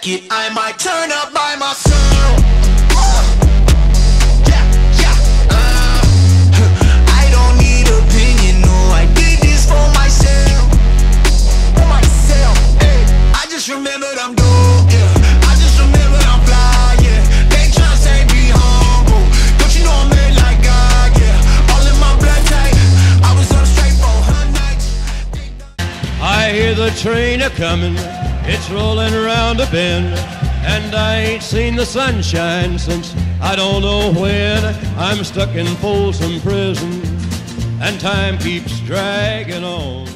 like it, I might turn up by myself. Yeah, yeah. I don't need opinion, no, I did this for myself. For myself, hey. I just remembered I'm dope, yeah. I just remembered I'm fly, yeah. They tryna say be humble, don't you know I'm made like God, yeah. All in my blood type, I was up straight for 100 nights. I hear the train a-comin', it's rolling around a bend, and I ain't seen the sunshine since I don't know when. I'm stuck in Folsom Prison, and time keeps dragging on.